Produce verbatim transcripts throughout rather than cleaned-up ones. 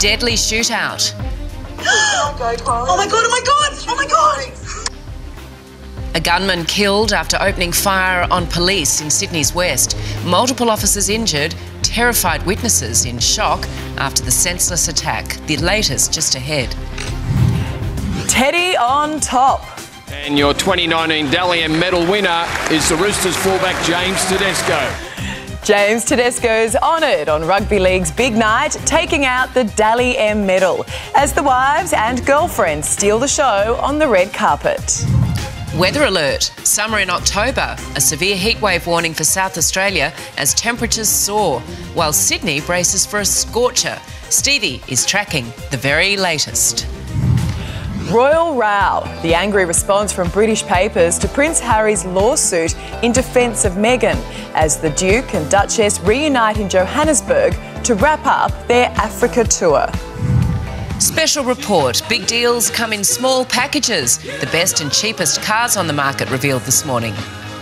Deadly shootout. Oh my god, oh my god, oh my god! A gunman killed after opening fire on police in Sydney's west. Multiple officers injured, terrified witnesses in shock after the senseless attack. The latest just ahead. Teddy on top. And your twenty nineteen Bel-Air medal winner is the Roosters fullback James Tedesco. James Tedesco's honoured on rugby league's big night, taking out the Bel-Air medal as the wives and girlfriends steal the show on the red carpet. Weather alert. Summer in October. A severe heatwave warning for South Australia as temperatures soar, while Sydney braces for a scorcher. Stevie is tracking the very latest. Royal row. The angry response from British papers to Prince Harry's lawsuit in defence of Meghan as the Duke and Duchess reunite in Johannesburg to wrap up their Africa tour. Special report. Big deals come in small packages. The best and cheapest cars on the market revealed this morning.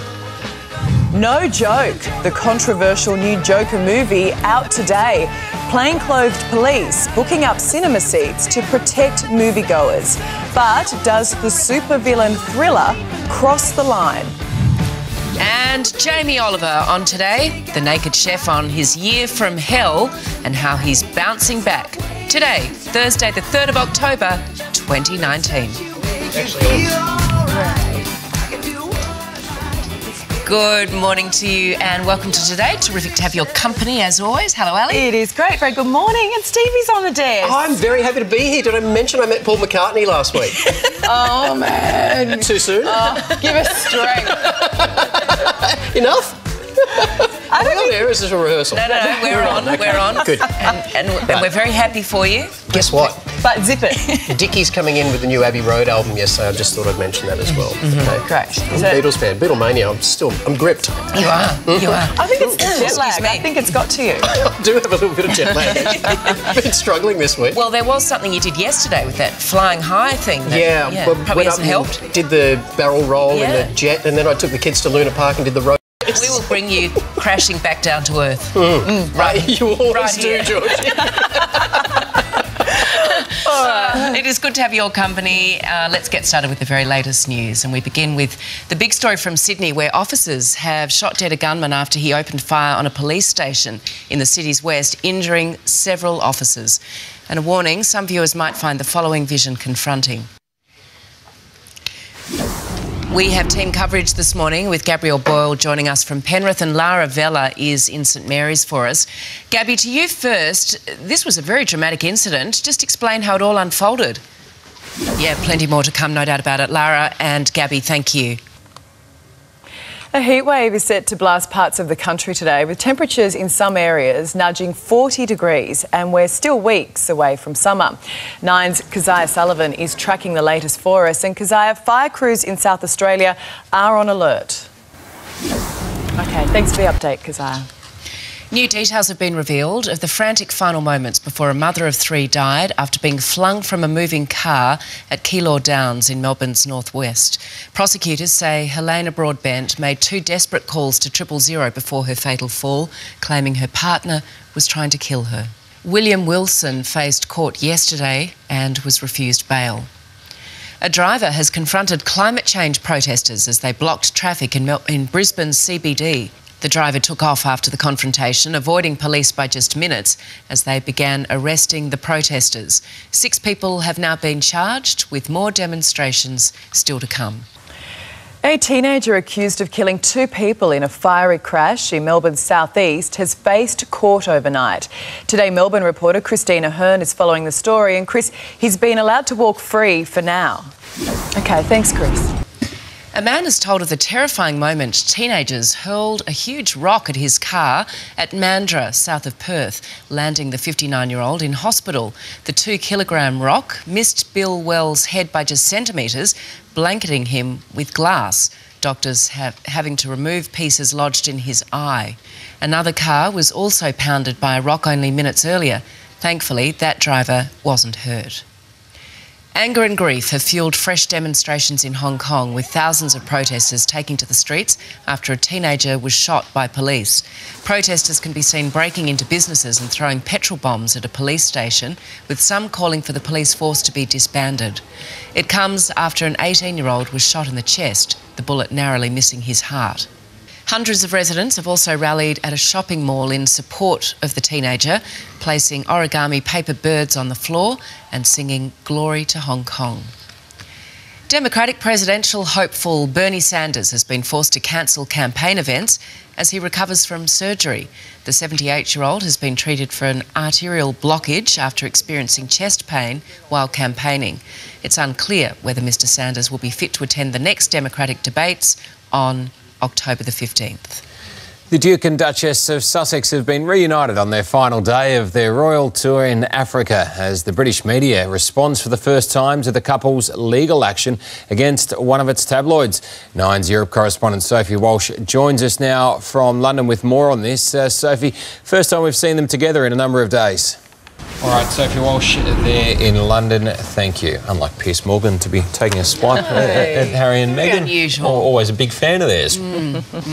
No joke. The controversial new Joker movie out today. Plainclothed police booking up cinema seats to protect moviegoers. But does the supervillain thriller cross the line? And Jamie Oliver on today, the naked chef on his year from hell and how he's bouncing back. Today, Thursday the third of October, twenty nineteen. Good morning to you and welcome to today. Terrific to have your company as always. Hello, Ali. It is great. Very good morning. And Stevie's on the desk. I'm very happy to be here. Did I mention I met Paul McCartney last week? Oh, man. Too soon? Oh, give us strength. Enough? I Are we don't on think... air? Is this a rehearsal? No, no, no, we're on, Okay. we're on. Good. And, and, and we're very happy for you. Guess what? But zip it. Dickie's coming in with the new Abbey Road album yesterday. I just thought I'd mention that as well. Mm-hmm. Okay. Great. I'm So- a Beatles fan. Beatlemania. I'm still, I'm gripped. You are, you are. I think it's the jet Excuse lag. me. I think it's got to you. I do have a little bit of jet lag. I've been struggling this week. Well, there was something you did yesterday with that flying high thing. That, yeah, yeah well, probably went up hasn't helped. and did the barrel roll Yeah. in the jet, and then I took the kids to Luna Park and did the road. We will bring you crashing back down to earth. Mm. Mm. Right, you always right do, here. Georgie. Uh, it is good to have your company. Uh, let's get started with the very latest news. And we begin with the big story from Sydney, where officers have shot dead a gunman after he opened fire on a police station in the city's west, injuring several officers. And a warning, some viewers might find the following vision confronting. We have team coverage this morning with Gabrielle Boyle joining us from Penrith, and Lara Vella is in St Mary's for us. Gabby, to you first. This was a very dramatic incident. Just explain how it all unfolded. Yeah, plenty more to come, no doubt about it. Lara and Gabby, thank you. A heatwave is set to blast parts of the country today, with temperatures in some areas nudging forty degrees, and we're still weeks away from summer. Nine's Keziah Sullivan is tracking the latest for us, and Keziah, fire crews in South Australia are on alert. OK, thanks for the update, Keziah. New details have been revealed of the frantic final moments before a mother of three died after being flung from a moving car at Keilor Downs in Melbourne's northwest. Prosecutors say Helena Broadbent made two desperate calls to triple zero before her fatal fall, claiming her partner was trying to kill her. William Wilson faced court yesterday and was refused bail. A driver has confronted climate change protesters as they blocked traffic in, Mel in Brisbane's C B D. The driver took off after the confrontation, avoiding police by just minutes as they began arresting the protesters. Six people have now been charged, with more demonstrations still to come. A teenager accused of killing two people in a fiery crash in Melbourne's southeast has faced court overnight. Today, Melbourne reporter Christina Hearn is following the story, and Chris, he's been allowed to walk free for now. OK, thanks, Chris. A man has told of the terrifying moment teenagers hurled a huge rock at his car at Mandurah, south of Perth, landing the fifty-nine-year-old in hospital. The two-kilogram rock missed Bill Wells' head by just centimetres, blanketing him with glass. Doctors have having to remove pieces lodged in his eye. Another car was also pounded by a rock only minutes earlier. Thankfully, that driver wasn't hurt. Anger and grief have fuelled fresh demonstrations in Hong Kong, with thousands of protesters taking to the streets after a teenager was shot by police. Protesters can be seen breaking into businesses and throwing petrol bombs at a police station, with some calling for the police force to be disbanded. It comes after an eighteen-year-old was shot in the chest, the bullet narrowly missing his heart. Hundreds of residents have also rallied at a shopping mall in support of the teenager, placing origami paper birds on the floor and singing "Glory to Hong Kong." Democratic presidential hopeful Bernie Sanders has been forced to cancel campaign events as he recovers from surgery. The seventy-eight-year-old has been treated for an arterial blockage after experiencing chest pain while campaigning. It's unclear whether Mr Sanders will be fit to attend the next Democratic debates on October the fifteenth. The Duke and Duchess of Sussex have been reunited on their final day of their royal tour in Africa as the British media responds for the first time to the couple's legal action against one of its tabloids. Nine's Europe correspondent Sophie Walsh joins us now from London with more on this. Uh, Sophie, first time we've seen them together in a number of days. All right, Sophie Walsh there in London, thank you. Unlike Piers Morgan to be taking a swipe at, at Harry and Meghan. Unusual. Always a big fan of theirs. Mm.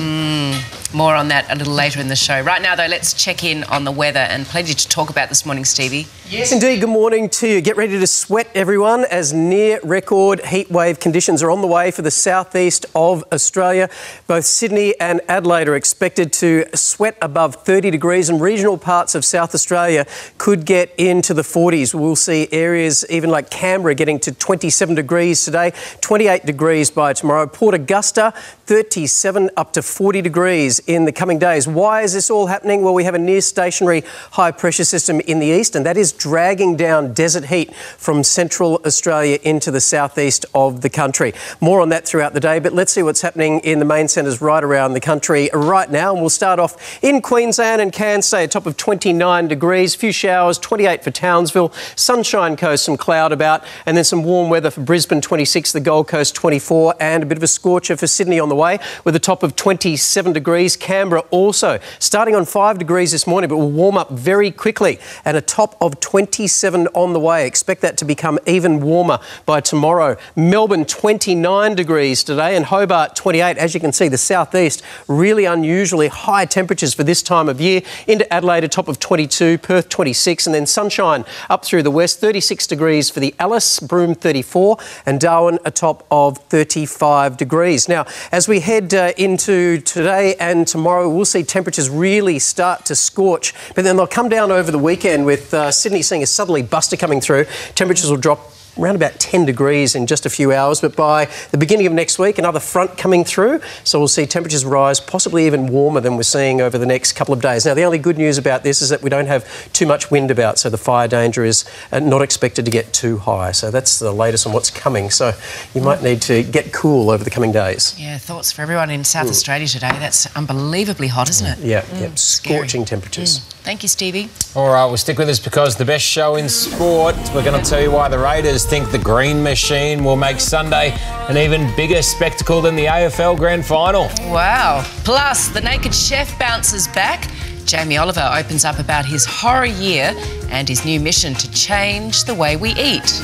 Mm. More on that a little later in the show. Right now, though, let's check in on the weather, and plenty to talk about this morning, Stevie. Yes, indeed. Good morning to you. Get ready to sweat, everyone, as near-record heatwave conditions are on the way for the southeast of Australia. Both Sydney and Adelaide are expected to sweat above thirty degrees, and regional parts of South Australia could get into the forties. We'll see areas even like Canberra getting to twenty-seven degrees today, twenty-eight degrees by tomorrow. Port Augusta, thirty-seven up to forty degrees in the coming days. Why is this all happening? Well, we have a near stationary high pressure system in the east, and that is dragging down desert heat from central Australia into the southeast of the country. More on that throughout the day, but let's see what's happening in the main centres right around the country right now. And we'll start off in Queensland and Cairns, say a top of twenty-nine degrees, few showers, twenty-eight for Townsville, Sunshine Coast, some cloud about, and then some warm weather for Brisbane, twenty-six, the Gold Coast, twenty-four, and a bit of a scorcher for Sydney on the way with a top of twenty-seven degrees. Canberra also starting on five degrees this morning, but will warm up very quickly, and a top of twenty-seven on the way. Expect that to become even warmer by tomorrow. Melbourne, twenty-nine degrees today, and Hobart, twenty-eight. As you can see, the southeast, really unusually high temperatures for this time of year. Into Adelaide, a top of twenty-two, Perth, twenty-six, and then sunshine up through the west, thirty-six degrees for the Alice, Broome, thirty-four, and Darwin, a top of thirty-five degrees. Now, as we head uh, into today and tomorrow, we'll see temperatures really start to scorch, but then they'll come down over the weekend with uh, Sydney seeing a southerly buster coming through. Temperatures will drop around about ten degrees in just a few hours, but by the beginning of next week, another front coming through, so we'll see temperatures rise, possibly even warmer than we're seeing over the next couple of days. Now, the only good news about this is that we don't have too much wind about, so the fire danger is not expected to get too high. So that's the latest on what's coming. So you might need to get cool over the coming days. Yeah, thoughts for everyone in South mm. Australia today. That's unbelievably hot, isn't it? Yeah, mm. yeah. Scorching temperatures. Mm. Thank you, Stevie. All right, well, stick with us because the best show in sport, we're going to tell you why the Raiders think the Green Machine will make Sunday an even bigger spectacle than the A F L Grand Final. Wow. Plus, the Naked Chef bounces back. Jamie Oliver opens up about his horror year and his new mission to change the way we eat.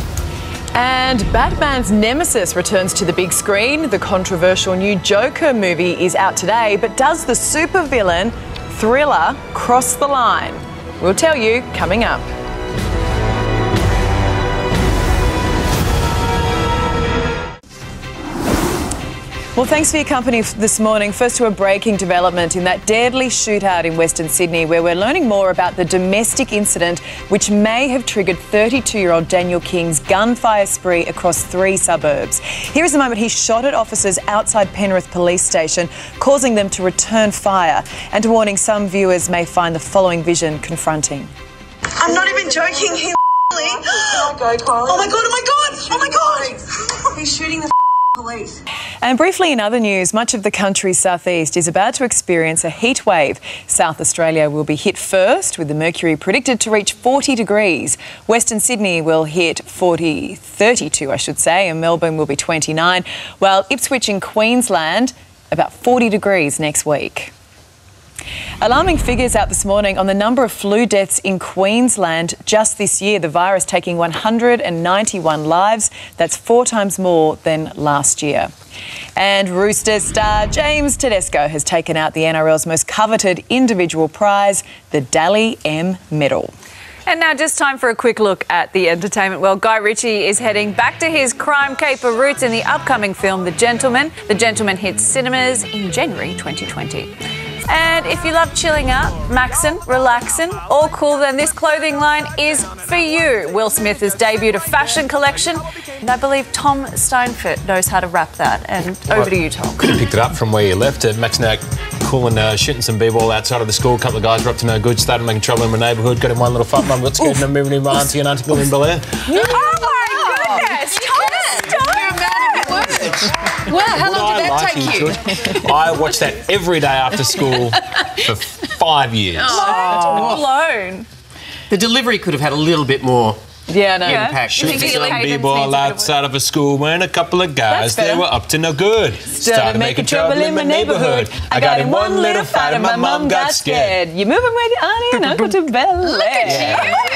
And Batman's nemesis returns to the big screen. The controversial new Joker movie is out today, but does the supervillain thriller cross the line? We'll tell you coming up. Well, thanks for your company this morning. First to a breaking development in that deadly shootout in Western Sydney, where we're learning more about the domestic incident which may have triggered thirty-two-year-old Daniel King's gunfire spree across three suburbs. Here is the moment he shot at officers outside Penrith Police Station, causing them to return fire. And a warning, some viewers may find the following vision confronting. I'm not even joking. He oh my god, oh my god, oh my god! He's shooting the police. And briefly in other news, much of the country's southeast is about to experience a heat wave. South Australia will be hit first, with the mercury predicted to reach forty degrees. Western Sydney will hit forty, thirty-two, I should say, and Melbourne will be twenty-nine, while Ipswich in Queensland about forty degrees next week. Alarming figures out this morning on the number of flu deaths in Queensland just this year. The virus taking one hundred ninety-one lives. That's four times more than last year. And Roosters star James Tedesco has taken out the N R L's most coveted individual prize, the Dally M Medal. And now just time for a quick look at the entertainment world. Guy Ritchie is heading back to his crime caper roots in the upcoming film The Gentleman. The Gentleman hits cinemas in January twenty twenty. And if you love chilling out, maxin', relaxin', all cool, then this clothing line is for you. Will Smith has debuted a fashion collection, and I believe Tom Steinfort knows how to wrap that. And over to you, Tom. Could have picked it up from where you left it. Max now cool and uh, shooting some b-ball outside of the school. A couple of guys were up to no good, started making trouble in my neighbourhood, got in one little fuck mum, got scared and I'm moving in my auntie and auntie in Bel-Air. Oh my goodness! Tom Steinfort! Well, how long did that like take you? you? I watched that every day after school for five years. Oh, blown. The delivery could have had a little bit more Yeah, no. impact. You think Shooting some cadence b-ball needs a bit of outside of a school when a couple of guys, That's fair. they were up to no good. Started making trouble in my neighbourhood. I got in one little fight and my mum got scared. You're moving with your auntie and uncle to Bel-Air.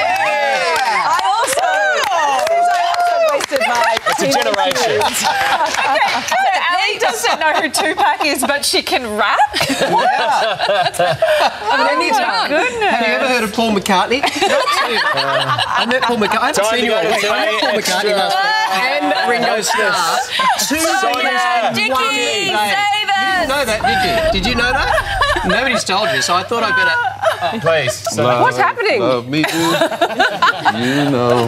I also, since I also wasted my It's a generation. Okay, so Ali doesn't know who Tupac is, but she can rap? I mean, Oh my goodness. Have you ever heard of Paul McCartney? I met Paul McCartney. I haven't Time seen to you go all to week. I met Paul extra. McCartney last week. And Ringo Starr. Two yeah, singers in one Dickie, day. save You us. didn't know that, did you? Did you know that? Nobody's told you, so I thought I'd better... Please. What's happening? Love me do. You know.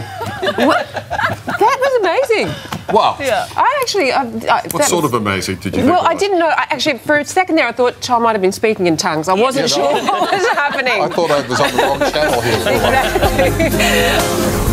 That was amazing. Wow. Yeah. I actually... I, I, What sort of amazing did you think? Well, it I was? didn't know. I, actually, for a second there, I thought Tom might have been speaking in tongues. I wasn't Yeah, sure no. what was happening. I thought I was on the wrong channel here. Exactly.